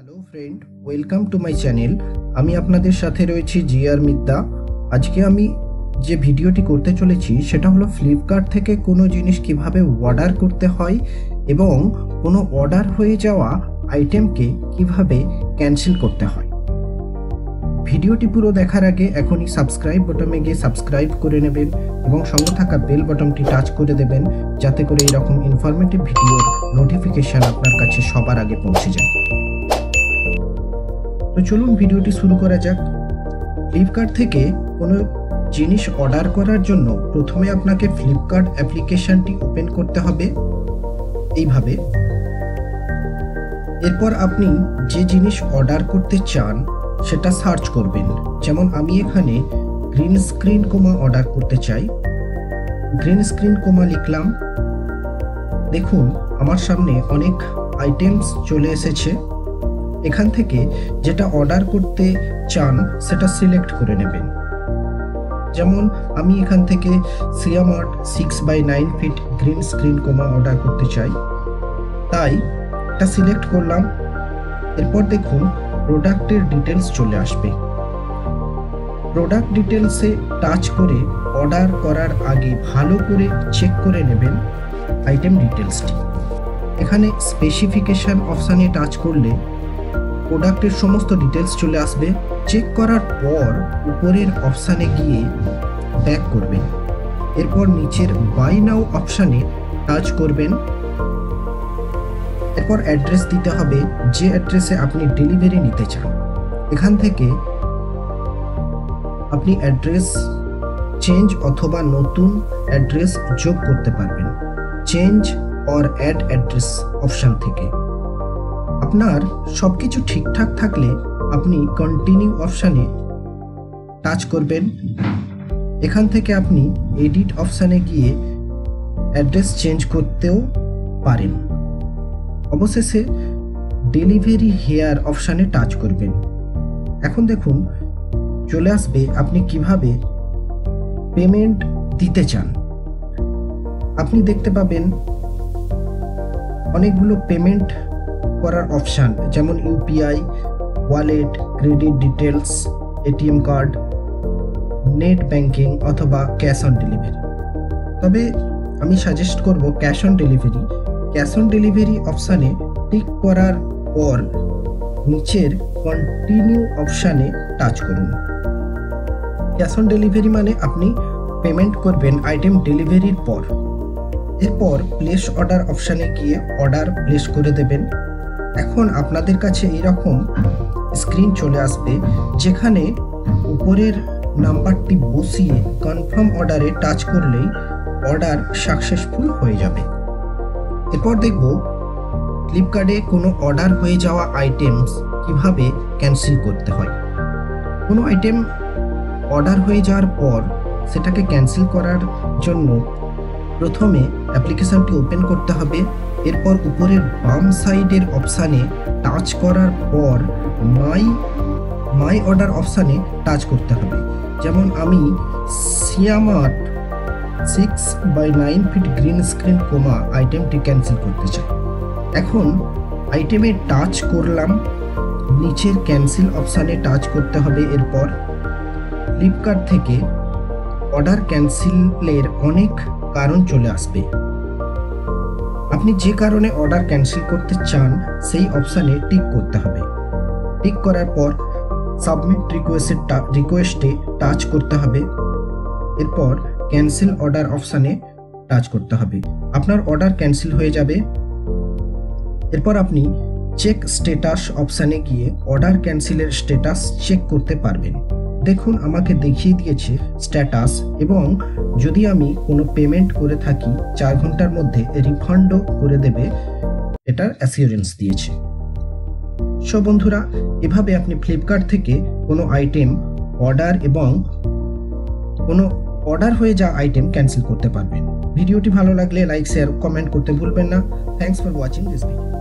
Hello friend, welcome to my channel. আমি আপনাদের সাথে রয়েছি জিআর মিদ্দা। আজকে আমি যে ভিডিওটি করতে চলেছি সেটা হলো ফ্লিপকার্ট থেকে কোনো জিনিস কিভাবে অর্ডার করতে হয় এবং কোনো অর্ডার হয়ে যাওয়া আইটেমকে কিভাবে ক্যান্সেল করতে হয়। ভিডিওটি পুরো দেখার আগে এখনই সাবস্ক্রাইব বাটনে গিয়ে সাবস্ক্রাইব করে নেবেন এবং সঙ্গে থাকা বেল বাটনটি টাচ করে দেবেন, যাতে করে এরকম ইনফরমেটিভ ভিডিওর নোটিফিকেশন আপনার কাছে সবার আগে পৌঁছে যায়। তো চলুন ভিডিওটি শুরু করা যাক। ফ্লিপকার্ট থেকে কোনো জিনিস অর্ডার করার জন্য প্রথমে আপনাকে ফ্লিপকার্ট অ্যাপ্লিকেশনটি ওপেন করতে হবে এইভাবে। এরপর আপনি যে জিনিস অর্ডার করতে চান সেটা সার্চ করবেন। যেমন আমি এখানে গ্রিন স্ক্রিন কোমা অর্ডার করতে চাই। গ্রিন স্ক্রিন কোমা লিখলাম। দেখুন আমার সামনে অনেক আইটেমস চলে এসেছে। এখান থেকে যেটা অর্ডার করতে চান সেটা সিলেক্ট করে নেবেন। যেমন আমি এখান থেকে সিয়ামার্ট 6x9 ফিট গ্রিন স্ক্রিন কোমা অর্ডার করতে চাই, তাই এটা সিলেক্ট করলাম। এরপর দেখুন প্রোডাক্টের ডিটেলস চলে আসবে। প্রোডাক্ট ডিটেলসে টাচ করে অর্ডার করার আগে ভালো করে চেক করে নেবেন আইটেম ডিটেলসটি। এখানে স্পেসিফিকেশন অপশানে টাচ করলে প্রোডাক্টের সমস্ত ডিটেলস চলে আসবে। চেক করার পর উপরের অপশানে গিয়ে ব্যাক করবেন। এরপর নিচের বাই নাও অপশানে টাচ করবেন। এরপর অ্যাড্রেস দিতে হবে, যে অ্যাড্রেসে আপনি ডেলিভারি নিতে চান। এখান থেকে আপনি অ্যাড্রেস চেঞ্জ অথবা নতুন অ্যাড্রেস যোগ করতে পারবেন change or add address option থেকে। আপনার সব কিছু ঠিকঠাক থাকলে আপনি কন্টিনিউ অপশানে টাচ করবেন। এখান থেকে আপনি এডিট অপশানে গিয়ে অ্যাড্রেস চেঞ্জ করতেও পারেন। অবশেষে ডেলিভারি হেয়ার অপশানে টাচ করবেন। এখন দেখুন চলে আসবে আপনি কিভাবে পেমেন্ট দিতে চান। আপনি দেখতে পাবেন অনেকগুলো পেমেন্ট করার অপশান, যেমন UPI, wallet, credit details, ATM card, net banking অথবা ক্যাশ অন ডেলিভারি। তবে আমি সাজেস্ট করব cash on delivery. Cash on delivery অপশানে টিক করার পর নিচের কন্টিনিউ অপশানে টাচ করুন। ক্যাশ অন ডেলিভারি মানে আপনি পেমেন্ট করবেন আইটেম ডেলিভারির পর। এরপর প্লেস অর্ডার অপশানে গিয়ে অর্ডার প্লেস করে দেবেন। এখন আপনাদের কাছে এরকম স্ক্রিন চলে আসবে, যেখানে উপরের নাম্বারটি বসিয়ে কনফার্ম অর্ডারে টাচ করলেই অর্ডার সাকসেসফুল হয়ে যাবে। এরপর দেখব ফ্লিপকার্টে কোনো অর্ডার হয়ে যাওয়া আইটেমস কিভাবে ক্যান্সেল করতে হয়। কোনো আইটেম অর্ডার হয়ে যাওয়ার পর সেটাকে ক্যান্সেল করার জন্য প্রথমে অ্যাপ্লিকেশনটি ওপেন করতে হবে। এরপর উপরের বাম সাইডের অপশানে টাচ করার পর মাই অর্ডার অপশানে টাচ করতে হবে। যেমন আমি সিয়ামার্ট 6x9 ফিট গ্রিন স্ক্রিন কোমা আইটেমটি ক্যান্সেল করতে চাই। এখন আইটেমে টাচ করলাম, নিচের ক্যান্সেল অপশানে টাচ করতে হবে। এরপর ফ্লিপকার্ট থেকে অর্ডার ক্যান্সেলের অনেক কারণ চলে আসবে। আপনি যে কারণে অর্ডার ক্যান্সেল করতে চান সেই অপশানে টিক করতে হবে। টিক করার পর সাবমিট রিকোয়েস্টে টাচ করতে হবে। এরপর ক্যান্সেল অর্ডার অপশানে টাচ করতে হবে। আপনার অর্ডার ক্যান্সেল হয়ে যাবে। এরপর আপনি চেক স্ট্যাটাস অপশানে গিয়ে অর্ডার ক্যান্সেলের স্ট্যাটাস চেক করতে পারবেন। দেখুন আমাকে দেখিয়ে দিয়েছে স্ট্যাটাস, এবং যদি আমি কোনো পেমেন্ট করে থাকি 4 ঘন্টার মধ্যে রিফান্ডও করে দেবে, এটার অ্যাসিওরেন্স দিয়েছে। সো বন্ধুরা, এভাবে আপনি ফ্লিপকার্ট থেকে কোনো আইটেম অর্ডার এবং কোনো অর্ডার হয়ে যাওয়া আইটেম ক্যান্সেল করতে পারবেন। ভিডিওটি ভালো লাগলে লাইক, শেয়ার, কমেন্ট করতে ভুলবেন না। Thanks for watching this video.